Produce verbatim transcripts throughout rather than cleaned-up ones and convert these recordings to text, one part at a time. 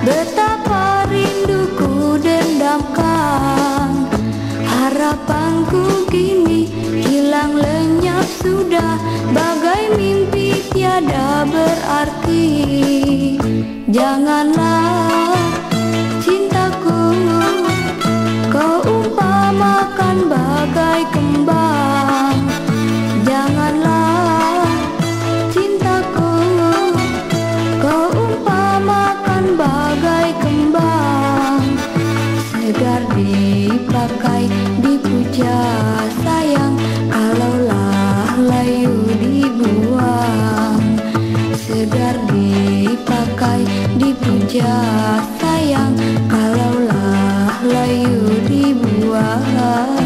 Betapa rinduku dendamkan, harapanku kini hilang lenyap sudah, bagai mimpi tiada berarti. Janganlah cintaku kau umpamakan bagai kembang. Janganlah cintaku kau umpamakan bagai kembang, segar dipakai dipuja sayang, kalaulah layu dibuang. Segar dipakai dipuja sayang, kalaulah layu dibuang.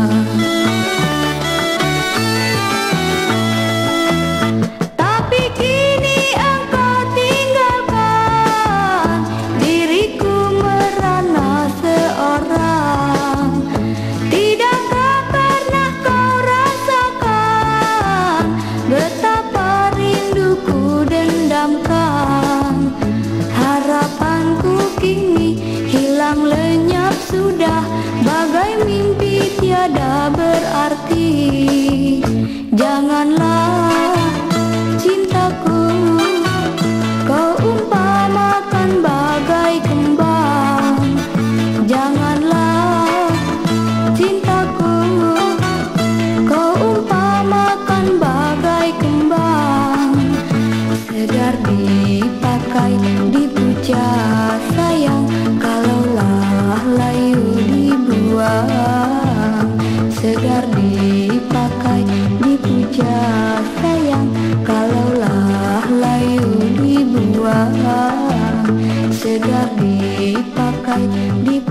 Tapi kini engkau tinggalkan, diriku merana seorang. Tidakkah pernah kau rasakan betapa rinduku dendamkan, harapanku kini hilang lenyap sudah, bagai mimpi tiada berarti. Janganlah cintaku kau umpamakan bagai kembang. Janganlah cintaku kau umpamakan bagai kembang, segar dipakai dipuja sayang, kalaulah layu dibuang. Segar dipakai dipuja sayang, kalaulah layu dibuang. Segar dipakai dipuja